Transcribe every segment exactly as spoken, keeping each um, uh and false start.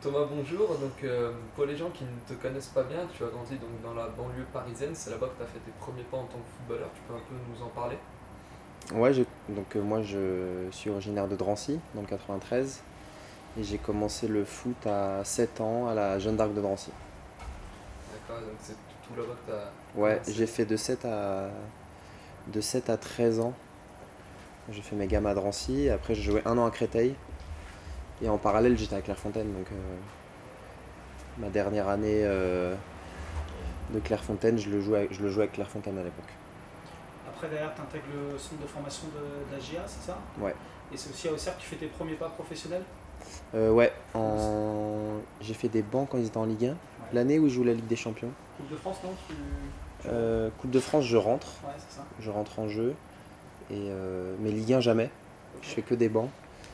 Thomas, bonjour. Donc, euh, pour les gens qui ne te connaissent pas bien, tu as grandi donc, dans la banlieue parisienne, c'est là-bas que tu as fait tes premiers pas en tant que footballeur, tu peux un peu nous en parler? Ouais, j'ai- donc euh, moi je suis originaire de Drancy, dans le quatre-vingt-treize, et j'ai commencé le foot à sept ans à la Jeanne d'Arc de Drancy. D'accord, donc c'est tout là-bas que tu as Ouais, commencé. j'ai fait de sept à, de sept à treize ans, j'ai fait mes gammes à Drancy, après j'ai joué un an à Créteil, et en parallèle j'étais à Clairefontaine, donc euh, ma dernière année euh, de Clairefontaine, je le jouais, avec- je le jouais avec Clairefontaine à l'époque. Après, derrière, tu intègres le centre de formation de, de la G I A, c'est ça? Ouais. Et c'est aussi à Auxerre que tu fais tes premiers pas professionnels? Euh, ouais, Comment c'est- en... j'ai fait des bancs quand ils étaient en Ligue un, Ouais. l'année où je joue la Ligue des Champions. Coupe de France, non? Tu, tu rentres. Euh, Coupe de France, je rentre, Ouais, c'est ça. je rentre en jeu. Et euh, mais Ligue un jamais. Ok. Je fais que des bancs.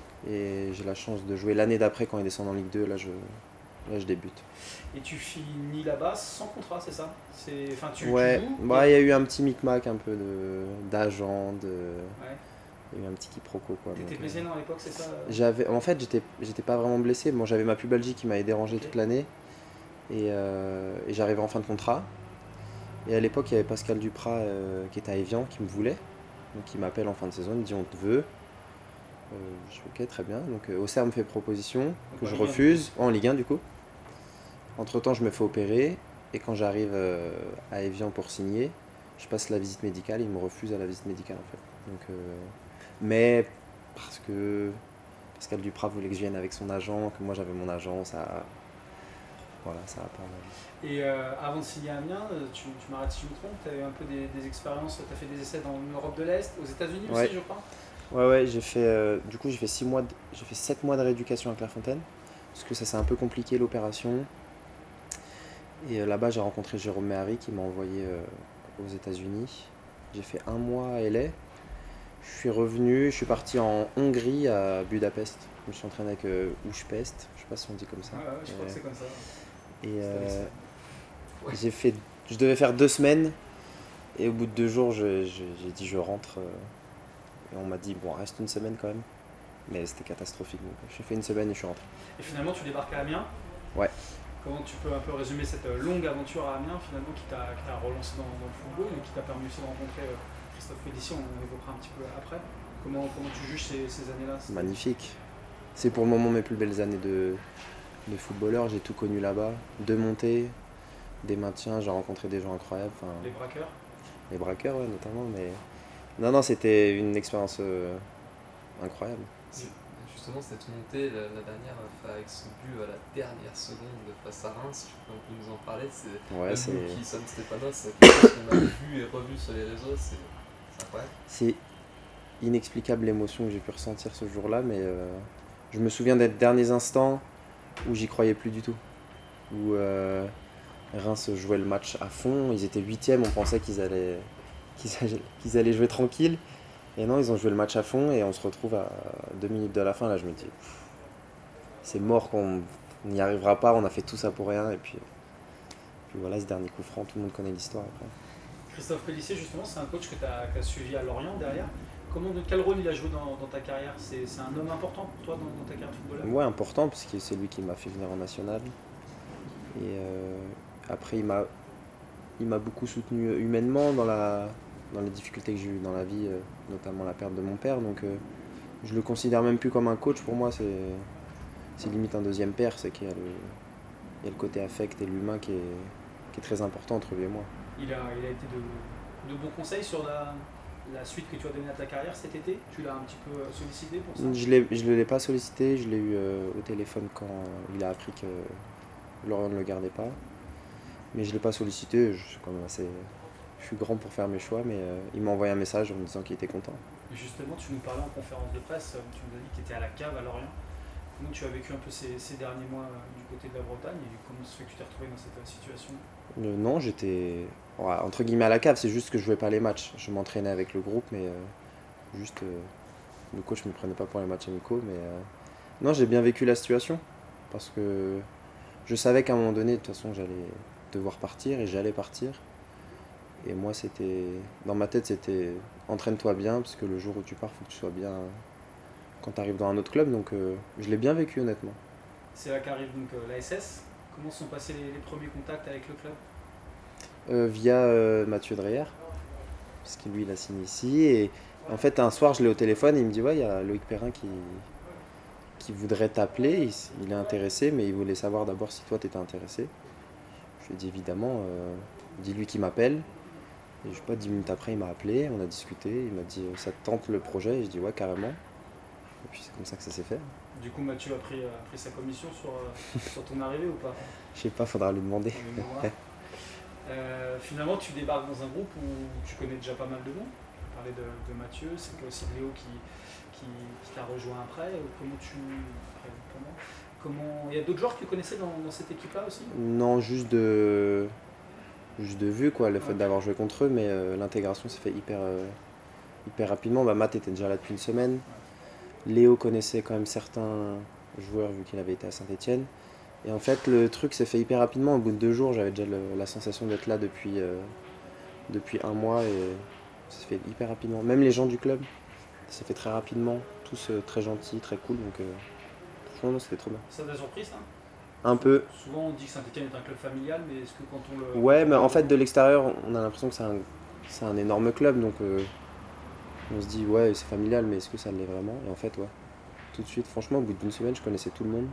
Et j'ai la chance de jouer l'année d'après quand ils descendent en Ligue deux. Là, je, là, je débute. Et tu finis là-bas sans contrat, c'est ça? C'est, enfin, tu, tu Ouais, joues bah, et- il y a eu un petit micmac un peu de d'agent, de... Ouais. il y a eu un petit quiproquo quoi. T'étais Donc, blessé, euh, non, à l'époque, c'est ça? j'avais, en fait, j'étais, j'étais pas vraiment blessé. Bon, j'avais ma pubalgie qui m'avait dérangé Ok. toute l'année. Et, euh, et j'arrivais en fin de contrat. Et à l'époque, il y avait Pascal Duprat euh, qui était à Evian qui me voulait. Donc il m'appelle en fin de saison, il me dit on te veut. Euh, je dis ok, très bien. Donc euh, Auxerre me fait proposition Donc, que en je Ligue un, du refuse, en Ligue un du coup. Entre temps, je me fais opérer et quand j'arrive euh, à Evian pour signer, je passe la visite médicale. Ils me refusent à la visite médicale en fait. Donc, euh, mais parce que Pascal Duprat voulait que je vienne avec son agent, que moi j'avais mon agent, ça, voilà, ça a pas. Et euh, avant de signer à Amiens, euh, tu, tu m'arrêtes si je me trompe, tu as eu un peu des, des expériences, tu as fait des essais dans l'Europe de l'Est, aux États-Unis Ouais, aussi, je crois. ouais, ouais. J'ai fait, euh, du coup, j'ai fait six mois, de- j'ai fait sept mois de rééducation à Clairefontaine parce que ça s'est un peu compliqué l'opération. Et euh, là-bas, j'ai rencontré Jérôme Méhari qui m'a envoyé euh, aux États-Unis. J'ai fait un mois à L A. Je suis revenu, je suis parti en Hongrie à Budapest. Je me suis entraîné avec euh, Újpest, je sais pas si on dit comme ça. Ouais, ouais, je crois Euh, que c'est comme ça. et C'était euh, l'Espagne. Ouais. j'ai fait, je devais faire deux semaines. Et au bout de deux jours, je- je- j'ai dit je rentre. euh, et on m'a dit bon, reste une semaine quand même. Mais c'était catastrophique. Donc, j'ai fait une semaine et je suis rentré. Et finalement, tu débarques à Amiens. Ouais. Comment tu peux un peu résumer cette euh, longue aventure à Amiens, finalement, qui t'a qui t'a relancé dans, dans le football et qui t'a permis aussi de rencontrer euh, Christophe Pélissier, on évoquera un petit peu après. Comment, comment tu juges ces, ces années-là? C'était- Magnifique. C'est pour le moment mes plus belles années de, de footballeur. J'ai tout connu là-bas. Deux montées, des maintiens, j'ai rencontré des gens incroyables. Enfin, Les braqueurs. les braqueurs, ouais, notamment. Mais non, non, c'était une expérience euh, incroyable. C'est- Justement, cette montée, la, la dernière, enfin, avec ce but à la dernière seconde face à Reims, tu peux un peu nous en parler. C'est Ouais, même c'est, nous qui sommes Stéphanois, c'est quelque chose qu'on a vu et revu sur les réseaux, c'est c'est incroyable. c'est inexplicable l'émotion que j'ai pu ressentir ce jour-là. Mais euh, je me souviens des derniers instants où j'y croyais plus du tout. Où euh, Reims jouait le match à fond. Ils étaient huitièmes, on pensait qu'ils allaient, qu'ils allaient, qu'ils allaient jouer tranquille. Et non, ils ont joué le match à fond et on se retrouve à deux minutes de la fin. Là, je me dis, pff, c'est mort, qu'on on n'y arrivera pas, on a fait tout ça pour rien. Et puis, puis voilà, ce dernier coup franc, tout le monde connaît l'histoire après. Christophe Pélissier, justement, c'est un coach que tu as, suivi à Lorient derrière. Comment, quel rôle il a joué dans, dans ta carrière? C'est c'est un homme important pour toi dans, dans ta carrière de footballeur? Ouais, important, parce que c'est lui qui m'a fait venir en national. Et euh, après, il m'a, il m'a beaucoup soutenu humainement dans, la, dans les difficultés que j'ai eues dans la vie, euh, notamment la perte de mon père. Donc, euh, je le considère même plus comme un coach. Pour moi, c'est, c'est limite un deuxième père. C'est qu'il y a le, il y a le côté affect et l'humain qui est, qui est très important entre lui et moi. Il a, il a été de, de bons conseils sur la, la suite que tu as donnée à ta carrière cet été? Tu l'as un petit peu euh, sollicité pour ça? Je ne l'ai pas sollicité, je l'ai eu euh, au téléphone quand il a appris que Lorient ne le gardait pas. Mais je ne l'ai pas sollicité, je suis, quand même assez, je suis grand pour faire mes choix, mais euh, il m'a envoyé un message en me disant qu'il était content. Et justement, tu nous parlais en conférence de presse, euh, tu nous as dit que tu étais à la cave à Lorient. Comment tu as vécu un peu ces, ces derniers mois euh, du côté de la Bretagne et comment se fait que tu t'es retrouvé dans cette euh, situation? Euh, non, j'étais ouais, entre guillemets à la cave, c'est juste que je jouais pas les matchs. Je m'entraînais avec le groupe, mais euh, juste euh, le coach ne me prenait pas pour les matchs amicaux. Mais euh, non, j'ai bien vécu la situation parce que je savais qu'à un moment donné, de toute façon, j'allais devoir partir et j'allais partir. Et moi, c'était dans ma tête, c'était entraîne-toi bien parce que le jour où tu pars, faut que tu sois bien quand tu arrives dans un autre club. Donc, euh, je l'ai bien vécu honnêtement. C'est là qu'arrive donc euh, la S S. Comment se sont passés les, les premiers contacts avec le club? Euh, via euh, Mathieu Dreyer, parce que lui il a signé ici. Et en fait, un soir, je l'ai au téléphone et il me dit ouais, il y a Loïc Perrin qui, qui voudrait t'appeler. Il, s- il est intéressé, mais il voulait savoir d'abord si toi t'étais intéressé. Je lui ai dit évidemment, euh, dis-lui qu'il m'appelle. Et je sais pas, dix minutes après, il m'a appelé, on a discuté. Il m'a dit ça te tente le projet? Et je dis ouais, carrément. Et puis c'est comme ça que ça s'est fait. Du coup, Mathieu a pris, a pris sa commission sur, euh, sur ton arrivée ou pas? Je sais pas, faudra lui demander. Dans les mémoires. Euh, finalement, tu débarques dans un groupe où tu connais déjà pas mal de monde. On parlait de, de Mathieu, c'est qu'il y a aussi Léo qui, qui, qui t'a rejoint après. Ou Comment tu. après, comment, comment- Il y a d'autres joueurs que tu connaissais dans, dans cette équipe-là aussi? Non, juste de, juste de vue, quoi, le fait Ouais. d'avoir joué contre eux, mais euh, l'intégration s'est fait hyper, euh, hyper rapidement. Bah, Matt était déjà là depuis une semaine. Léo connaissait quand même certains joueurs vu qu'il avait été à Saint-Etienne. Et en fait, le truc s'est fait hyper rapidement. Au bout de deux jours, j'avais déjà le- la sensation d'être là depuis, euh, depuis un mois et ça s'est fait hyper rapidement. Même les gens du club, ça s'est fait très rapidement. Tous euh, très gentils, très cool. Donc, euh, franchement, non, c'était trop bien. Ça t'a surpris ça? Un peu. Souvent on dit que Saint-Etienne est un club familial, mais est-ce que quand on le. Ouais, mais en fait, de l'extérieur, on a l'impression que c'est un, c'est un énorme club. Donc, euh, on se dit, ouais, c'est familial, mais est-ce que ça l'est vraiment? Et en fait, ouais. Tout de suite, franchement, au bout d'une semaine, je connaissais tout le monde.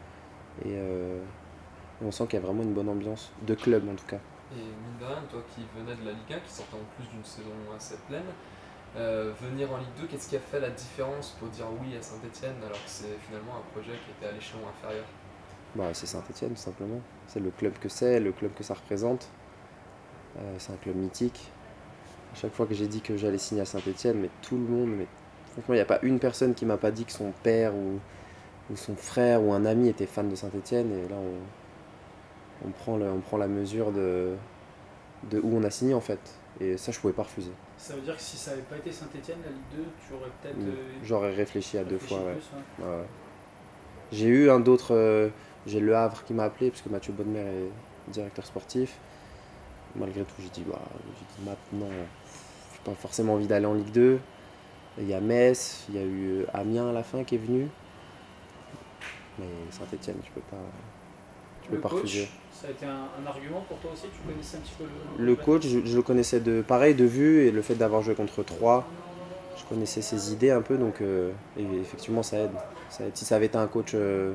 Et euh, on sent qu'il y a vraiment une bonne ambiance, de club en tout cas. Et mine de rien, toi qui venais de la Ligue un, qui sortait en plus d'une saison assez pleine, euh, venir en Ligue deux, qu'est-ce qui a fait la différence pour dire oui à Saint-Etienne alors que c'est finalement un projet qui était à l'échelon inférieur? Bah, c'est Saint-Etienne, tout simplement. C'est le club que c'est, le club que ça représente. Euh, c'est un club mythique. À chaque fois que j'ai dit que j'allais signer à Saint-Etienne, mais tout le monde, mais franchement, il n'y a pas une personne qui m'a pas dit que son père ou, ou son frère ou un ami était fan de Saint-Etienne. Et là, on, on, prend le- on prend la mesure de, de où on a signé en fait. Et ça, je pouvais pas refuser. Ça veut dire que si ça n'avait pas été Saint-Etienne, la Ligue deux, tu aurais peut-être. Mm. euh, J'aurais réfléchi à deux réfléchi fois, ouais. plus, ouais. Ouais, ouais. J'ai eu un d'autre, euh, j'ai le Havre qui m'a appelé parce que Mathieu Bonnemer est directeur sportif. Malgré tout, j'ai dit, bah, j'ai dit maintenant, j'ai pas forcément envie d'aller en Ligue deux. Et il y a Metz, il y a eu Amiens à la fin qui est venu. Mais Saint-Etienne, tu peux pas, tu peux Le pas coach, refuser. ça a été un, un argument pour toi aussi? Tu connaissais un petit peu le. Le coach, je, je le connaissais de pareil de vue et le fait d'avoir joué contre trois, je connaissais ses idées un peu, donc euh, et effectivement ça aide. ça aide. Si ça avait été un coach euh,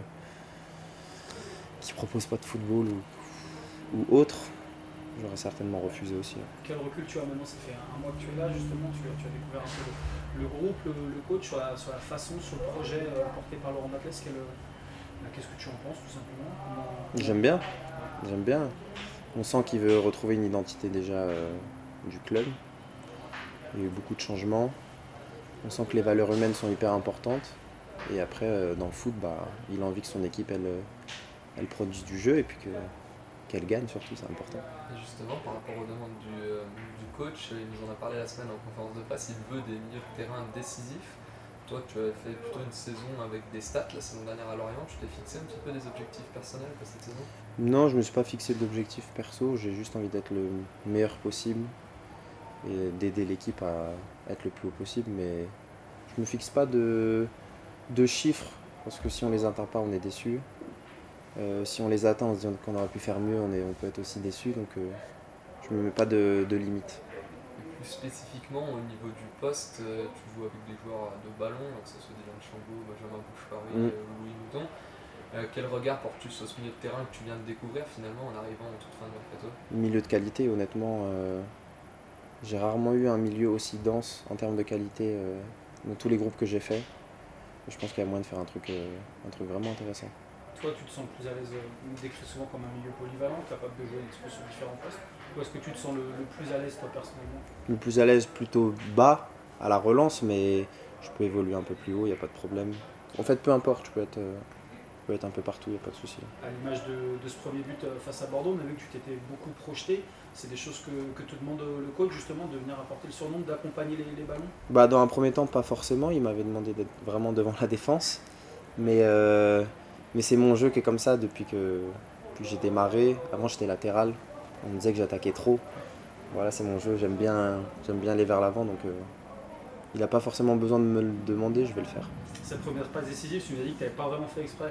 qui propose pas de football ou, ou autre, j'aurais certainement refusé aussi. Quel recul tu as maintenant? Ça fait un mois que tu es là, justement, tu, as- tu as découvert un peu le, le groupe, le, le coach, sur la, sur la façon, sur le projet euh, porté par Laurent Batles. Quel, euh, Qu'est-ce que tu en penses, tout simplement? Comment- J'aime bien, j'aime bien. On sent qu'il veut retrouver une identité déjà euh, du club. Il y a eu beaucoup de changements. On sent que les valeurs humaines sont hyper importantes. Et après, euh, dans le foot, bah, il a envie que son équipe, elle, euh, elle produise du jeu et puis que, qu'elle gagne surtout, c'est important. Et justement, par rapport aux demandes du, euh, du coach, il nous en a parlé la semaine en conférence de presse, il veut des milieux de terrain décisifs. Toi, tu avais fait plutôt une saison avec des stats la saison dernière à Lorient. Tu t'es fixé un petit peu des objectifs personnels pour cette saison? Non, je me suis pas fixé d'objectif perso, j'ai juste envie d'être le meilleur possible et d'aider l'équipe à être le plus haut possible, mais je me fixe pas de, de chiffres, parce que si on les atteint pas, on est déçu. Euh, si on les atteint, on se dit qu'on aurait pu faire mieux, on, est, on peut être aussi déçu, donc euh, je me mets pas de, de limite. Et plus spécifiquement, au niveau du poste, euh, tu joues avec des joueurs de ballon, que ce soit Dylan Chambaud, Benjamin Bouche-Paris Mm. euh, ou Louis Mouton. Euh, quel regard portes-tu sur ce milieu de terrain que tu viens de découvrir finalement en arrivant en toute fin de mercato? Milieu de qualité, honnêtement, euh, j'ai rarement eu un milieu aussi dense en termes de qualité euh, dans tous les groupes que j'ai fait. Je pense qu'il y a moyen de faire un truc, euh, un truc vraiment intéressant. Toi, tu te sens plus à l'aise, euh, on me décrit souvent comme un milieu polyvalent, capable de jouer un petit peu sur différents postes. Ou est-ce que tu te sens le, le plus à l'aise, toi, personnellement? Le plus à l'aise plutôt bas à la relance, mais je peux évoluer un peu plus haut, il n'y a pas de problème. En fait, peu importe, je peux être, euh, je peux être un peu partout, il n'y a pas de souci. À l'image de, de ce premier but euh, face à Bordeaux, on a vu que tu t'étais beaucoup projeté. C'est des choses que, que te demande euh, le coach, justement, de venir apporter le surnom, d'accompagner les, les ballons? Bah, dans un premier temps, pas forcément, il m'avait demandé d'être vraiment devant la défense, mais, euh, mais c'est mon jeu qui est comme ça depuis que, depuis que j'ai démarré. Avant, j'étais latéral, on me disait que j'attaquais trop. Voilà, c'est mon jeu, j'aime bien, j'aime bien aller vers l'avant, donc euh, il n'a pas forcément besoin de me le demander, je vais le faire. Cette première passe décisive, tu nous as dit que tu n'avais pas vraiment fait exprès.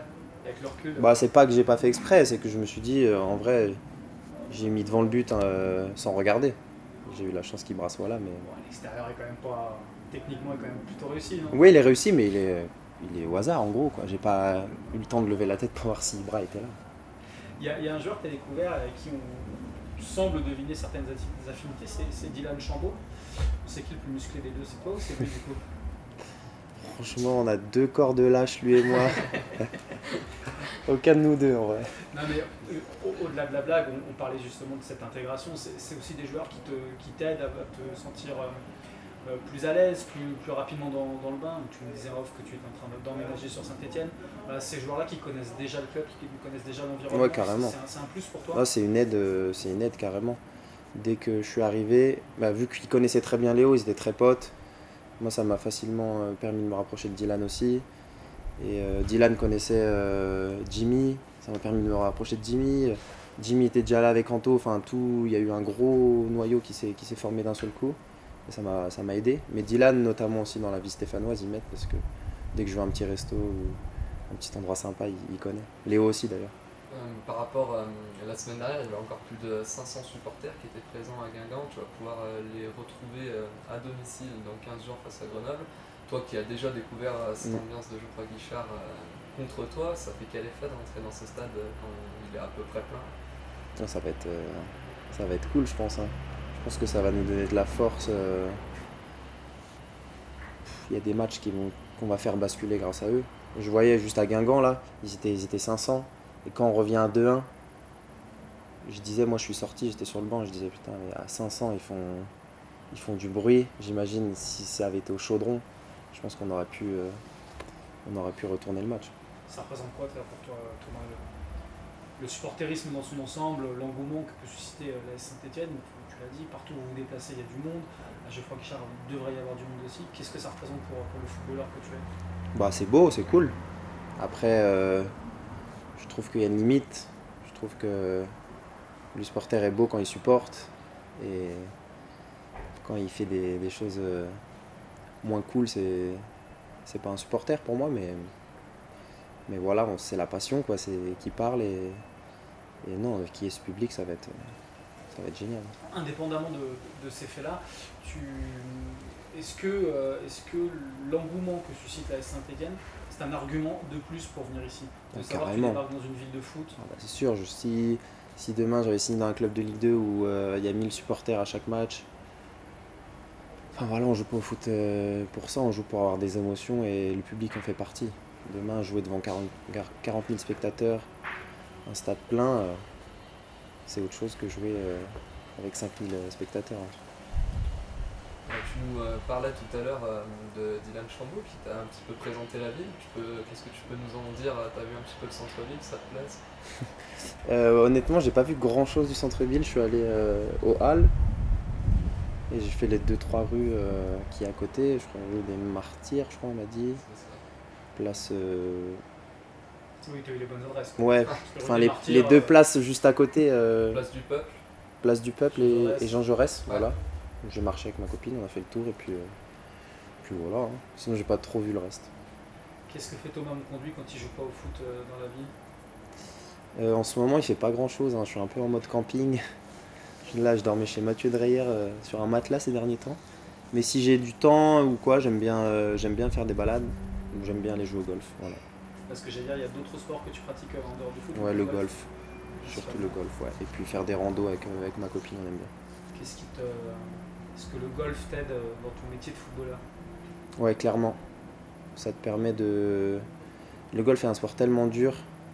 avec le recul. Bah, c'est pas que j'ai pas fait exprès, c'est que je me suis dit, euh, en vrai, j'ai mis devant le but euh, sans regarder. J'ai eu la chance qu'il brasse, voilà. Mais... Bon, l'extérieur est quand même pas. Techniquement, est quand même plutôt réussi. Non oui, il est réussi, mais il est, il est au hasard en gros. J'ai pas eu le temps de lever la tête pour voir si Ibra était là. Il y, a, il y a un joueur que tu as découvert avec qui on semble deviner certaines affinités, c'est Dylan Chambaud. C'est qui le plus musclé des deux? C'est toi ou c'est lui du coup? Franchement, on a deux corps de lâche, lui et moi. Aucun de nous deux en vrai. Non mais euh, au-delà de la blague, on, on parlait justement de cette intégration. C'est aussi des joueurs qui t'aident qui à, à te sentir euh, euh, plus à l'aise, plus, plus rapidement dans, dans le bain. Tu me disais off que tu es en train d'emménager sur Saint-Etienne. Voilà, ces joueurs-là qui connaissent déjà le club, qui connaissent déjà l'environnement. Ouais, carrément. C'est un, un plus pour toi? C'est une aide, c'est une aide carrément. Dès que je suis arrivé, bah, vu qu'ils connaissaient très bien Léo, ils étaient très potes. Moi, ça m'a facilement euh, permis de me rapprocher de Dylan aussi. Et euh, Dylan connaissait euh, Jimmy, ça m'a permis de me rapprocher de Jimmy. Jimmy était déjà là avec Anto, enfin tout, il y a eu un gros noyau qui s'est qui s'est formé d'un seul coup. Et ça m'a ça m'a aidé. Mais Dylan, notamment aussi dans la vie stéphanoise, il m'aide parce que dès que je veux un petit resto ou un petit endroit sympa, il, il connaît. Léo aussi d'ailleurs. Euh, par rapport à euh, la semaine dernière, il y avait encore plus de cinq cents supporters qui étaient présents à Guingamp. Tu vas pouvoir euh, les retrouver euh, à domicile dans quinze jours face à Grenoble. Toi qui as déjà découvert euh, cette Mm. ambiance de Geoffroy Guichard euh, contre toi, ça fait quel effet de rentrer dans ce stade euh, quand il est à peu près plein? Ah, ça va être, euh, ça va être cool, je pense. Hein. Je pense que ça va nous donner de la force. euh. Il y a des matchs qui vont, qu'on va faire basculer grâce à eux. Je voyais juste à Guingamp, là, ils étaient, ils étaient cinq cents. Et quand on revient à deux un, je disais, moi je suis sorti, j'étais sur le banc, je disais, putain, mais à cinq cents, ils font, ils font du bruit. J'imagine si ça avait été au Chaudron, je pense qu'on aurait pu, euh, on aurait pu retourner le match. Ça représente quoi pour toi, Thomas, le, le supporterisme dans son ensemble, l'engouement que peut susciter l'A S Saint-Etienne? Tu l'as dit, partout où vous vous déplacez, il y a du monde. À Geoffroy Guichard, il devrait y avoir du monde aussi. Qu'est-ce que ça représente pour, pour le footballeur que tu es? Bah, c'est beau, c'est cool. Après, euh, je trouve qu'il y a une limite. Je trouve que le supporter est beau quand il supporte. Et quand il fait des, des choses euh, moins cool, c'est, c'est pas un supporter pour moi. Mais, mais voilà, on- c'est la passion quoi, c'est, qui parle. Et, et non, qui est ce public, ça va être, ça va être génial. Indépendamment de, de ces faits-là, tu, est-ce que, euh, est-ce que l'engouement que suscite la S Saint-Etienne, c'est un argument de plus pour venir ici? De Ah, savoir que tu carrément. débarques dans une ville de foot. Ah bah, c'est sûr, je- si, si demain j'avais signé dans un club de Ligue deux où euh, il y a mille supporters à chaque match, enfin voilà, on joue pas au foot euh, pour ça, on joue pour avoir des émotions et le public en fait partie. Demain, jouer devant quarante, quarante mille spectateurs, un stade plein, euh, c'est autre chose que jouer euh, avec cinq mille spectateurs. Euh, Tu nous euh, parlais tout à l'heure euh, de Dylan Chambaud qui t'a un petit peu présenté la ville. Tu peux, qu'est-ce que tu peux nous en dire? T'as vu un petit peu le centre-ville, ça te plaise? Euh, honnêtement, j'ai pas vu grand chose du centre-ville, je suis allé euh, aux Halles et j'ai fait les deux trois rues euh, qui est à côté, je crois rue des Martyrs, je crois on m'a dit. C'est ça. Place. euh, Oui, tu as eu les bonnes adresses. quoi. Ouais, Parce que enfin Rue les, des Martyrs, les deux euh, places juste à côté, euh, Place du peuple. place du Peuple Jean et, Jaurès. et Jean Jaurès, Ouais. voilà. J'ai marché avec ma copine, on a fait le tour et puis, euh, puis voilà. hein. Sinon j'ai pas trop vu le reste. Qu'est-ce que fait Thomas Monconduit quand il joue pas au foot euh, dans la vie? Euh, en ce moment il fait pas grand chose, je suis un peu en mode camping. Là je dormais chez Mathieu Dreyer euh, sur un matelas ces derniers temps. Mais si j'ai du temps ou quoi, j'aime bien, euh, j'aime bien faire des balades, ou j'aime bien aller jouer au golf. Voilà. Parce que j'allais dire, il y a d'autres sports que tu pratiques euh, en dehors du foot? Ouais, ou le du golf, surtout le golf, ouais. Et puis faire des randos avec, euh, avec ma copine, on aime bien. Qu'est-ce qui te... Est-ce que le golf t'aide euh, dans ton métier de footballeur? Ouais, clairement. Ça te permet de... Le golf est un sport tellement dur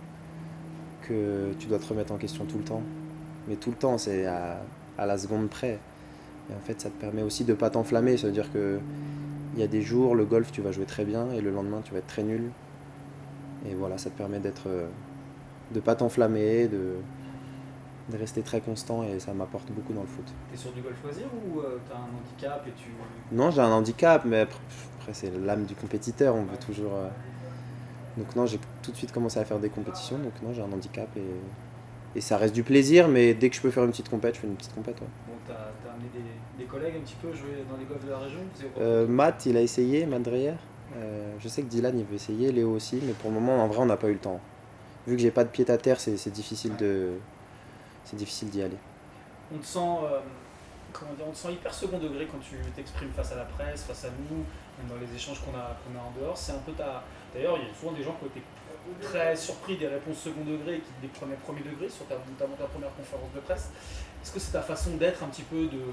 que tu dois te remettre en question tout le temps. Mais tout le temps, c'est à, à la seconde près. Et en fait, ça te permet aussi de ne pas t'enflammer. Ça veut dire que il y a des jours, le golf, tu vas jouer très bien et le lendemain, tu vas être très nul. Et voilà, ça te permet d'être, euh, de pas t'enflammer, de, de rester très constant et ça m'apporte beaucoup dans le foot. T'es sur du golf loisir ou euh, t'as un handicap et tu... Non, j'ai un handicap, mais après, après, c'est l'âme du compétiteur, on veut toujours... euh, Donc non, j'ai tout de suite commencé à faire des compétitions, donc non, j'ai un handicap et... et ça reste du plaisir, mais dès que je peux faire une petite compète, je fais une petite compète. Ouais. Bon, t'as t'as amené des, des collègues un petit peu jouer dans les golfs de la région? Vous avez- Euh, Matt, il a essayé, Matt Dreyer. Euh, je sais que Dylan, il veut essayer, Léo aussi, mais pour le moment, en vrai, on n'a pas eu le temps. vu que j'ai pas de pied à terre, c'est c'est difficile de, c'est difficile d'y aller. On te sent, euh, comment dire, on te sent hyper second degré quand tu t'exprimes face à la presse, face à nous, même dans les échanges qu'on a, qu'on a en dehors. C'est un peu ta. D'ailleurs, il y a souvent des gens qui ont été très surpris des réponses second degré et qui les prenaient premier degré sur ta, notamment ta première conférence de presse. Est-ce que c'est ta façon d'être un petit peu de.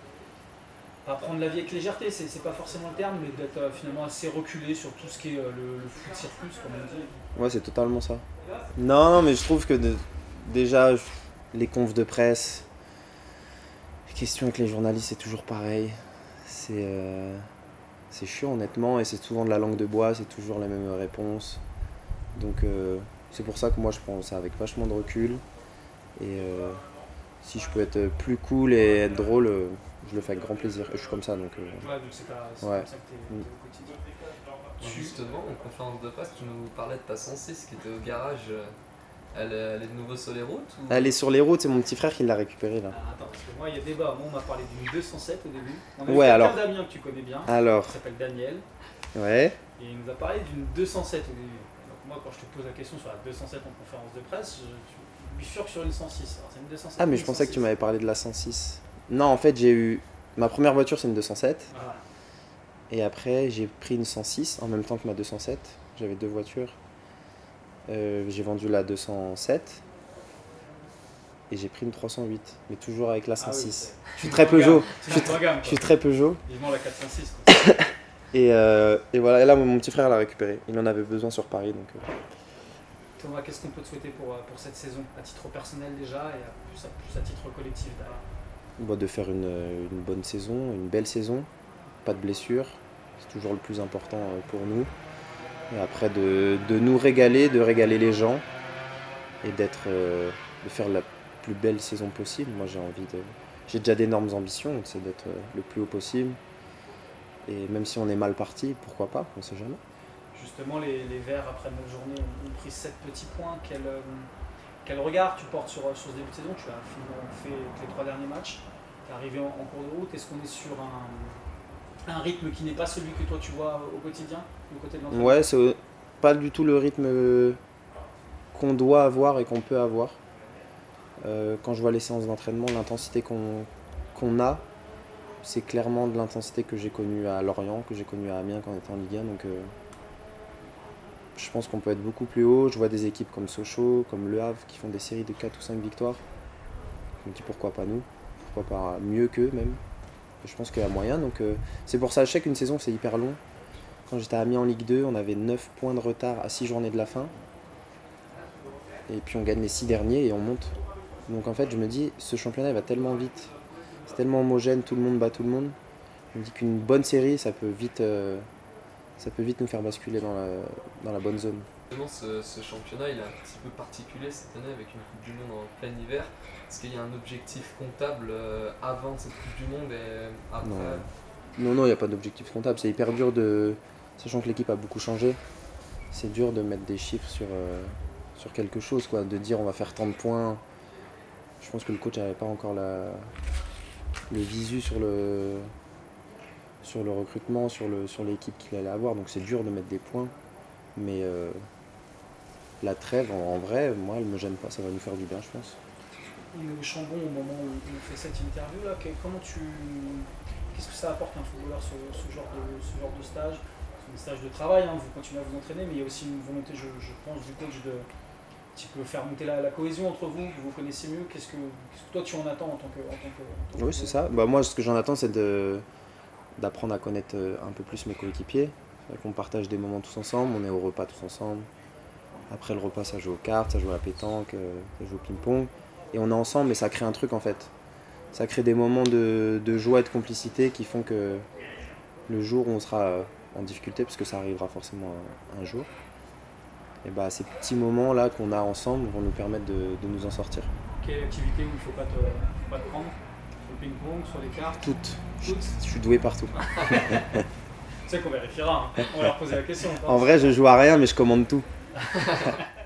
Pas prendre la vie avec légèreté, c'est, c'est pas forcément le terme, mais d'être euh, finalement assez reculé sur tout ce qui est euh, le, le foot circus, comme on dit. Ouais, c'est totalement ça. Non, non, mais je trouve que de- déjà, je- les confs de presse, les questions avec les journalistes, c'est toujours pareil. C'est euh, c'est chiant, honnêtement, et c'est souvent de la langue de bois, c'est toujours la même réponse. Donc, euh, c'est pour ça que moi, je prends ça avec vachement de recul. Et euh, si je peux être plus cool et être drôle, euh, je le fais avec grand plaisir. Et je suis comme ça, donc. euh, Ouais, donc c'est, ta, c'est Ouais. comme ça que t'es, Mm. t'es au quotidien. Justement, en conférence de presse, tu nous parlais de ta cent six qui était au garage. euh, Elle, est- elle est de nouveau sur les routes ou... Elle est sur les routes, c'est mon petit frère qui l'a récupérée là. Ah, attends, parce que moi, il y a débat. Moi, on m'a parlé d'une deux cent sept au début. On a eu Ouais, quelqu'un alors. d'Amiens que tu connais bien, Alors, qui s'appelle Daniel, ouais. et il nous a parlé d'une deux cent sept au début. Donc moi, quand je te pose la question sur la deux cent sept en conférence de presse, je, je bifurque sur une cent six. Alors, c'est une deux cent sept. Ah, mais ou je une pensais que tu cent six? m'avais parlé de la cent six. Non, en fait, j'ai eu. Ma première voiture, c'est une deux cent sept. Voilà. Et après, j'ai pris une cent six en même temps que ma deux cent sept. J'avais deux voitures. Euh, j'ai vendu la deux cent sept. Et j'ai pris une trois cent huit. Mais toujours avec la Ah oui, cent six. c'est- Je suis très Peugeot. C'est une gamme. Je suis très Peugeot. Vivement la quatre cent six. Quoi. Et, euh, et voilà, et là, mon petit frère l'a récupéré. Il en avait besoin sur Paris. Donc, euh, Thomas, qu'est-ce qu'on peut te souhaiter pour, euh, pour cette saison, à titre personnel déjà, et à plus, à, plus à titre collectif derrière? bon, de faire une, une bonne saison, une belle saison. Pas de blessures. C'est toujours le plus important euh, pour nous. Et après, de, de nous régaler, de régaler les gens. Et d'être, euh, de faire la plus belle saison possible. Moi, j'ai envie de. J'ai déjà d'énormes ambitions, donc c'est d'être euh, le plus haut possible. Et même si on est mal parti, pourquoi pas, on sait jamais. Justement, les, les Verts, après neuf journées, ont, ont pris sept petits points. Quel, euh, quel regard tu portes sur, sur ce début de saison? Tu as finalement fait les trois derniers matchs. Tu es arrivé en, en cours de route. Est-ce qu'on est sur un, un rythme qui n'est pas celui que toi tu vois au quotidien, du côté de l'entraînement? Ouais, c'est euh, pas du tout le rythme euh, qu'on doit avoir et qu'on peut avoir. Euh, quand je vois les séances d'entraînement, l'intensité qu'on qu'on a, c'est clairement de l'intensité que j'ai connue à Lorient, que j'ai connue à Amiens quand on était en Ligue un. Donc, euh, je pense qu'on peut être beaucoup plus haut. Je vois des équipes comme Sochaux, comme Le Havre, qui font des séries de quatre ou cinq victoires. Je me dis pourquoi pas nous, pourquoi pas mieux qu'eux même. Et je pense qu'il y a moyen. Donc, euh, c'est pour ça, je sais qu'une saison c'est hyper long. Quand j'étais à Amiens en Ligue deux, on avait neuf points de retard à six journées de la fin. Et puis on gagne les six derniers et on monte. Donc en fait, je me dis, ce championnat il va tellement vite. C'est tellement homogène, tout le monde bat tout le monde. Je me dis qu'une bonne série, ça peut vite, euh, ça peut vite nous faire basculer dans la, dans la bonne zone. Justement, ce, ce championnat il est un petit peu particulier cette année avec une Coupe du Monde en plein hiver. Est-ce qu'il y a un objectif comptable euh, avant cette Coupe du Monde et après? Non. Non, non, il n'y a pas d'objectif comptable. C'est hyper dur de. Sachant que l'équipe a beaucoup changé, c'est dur de mettre des chiffres sur, euh, sur quelque chose, quoi. De dire on va faire tant de points. Je pense que le coach n'avait pas encore la, le visu sur le, sur le recrutement, sur, le, sur l'équipe qu'il allait avoir. Donc c'est dur de mettre des points. Mais euh, la trêve, en, en vrai, moi, elle me gêne pas. Ça va nous faire du bien, je pense. On est au Chambon au moment où on fait cette interview là. Que- Comment tu, qu'est-ce que ça apporte un footballeur ce, ce genre de ce genre de stage? C'est des stages de travail, hein, vous continuez à vous entraîner, mais il y a aussi une volonté, je, je pense, du coach de un petit peu faire monter la, la cohésion entre vous, que vous vous connaissez mieux. Qu'est-ce que, qu'est-ce que toi tu en attends en tant que, en tant que, en tant que Oui, c'est ça. Bah, moi, ce que j'en attends, c'est de, d'apprendre à connaître euh, un peu plus mes coéquipiers. C'est vrai qu'on partage des moments tous ensemble, on est au repas tous ensemble. Après le repas, ça joue aux cartes, ça joue à la pétanque, euh, ça joue au ping-pong. Et on est ensemble et ça crée un truc en fait. Ça crée des moments de, de joie et de complicité qui font que le jour où on sera euh, en difficulté, parce que ça arrivera forcément un, un jour, et bah, ces petits moments-là qu'on a ensemble vont nous permettre de, de nous en sortir. quelle activité où il ne faut pas te, faut pas te prendre? Sur le ping-pong, sur les cartes? Toutes. Je, Toutes. je suis doué partout. Tu sais qu'on vérifiera, hein. On va leur poser la question. En vrai, je joue à rien, mais je commande tout.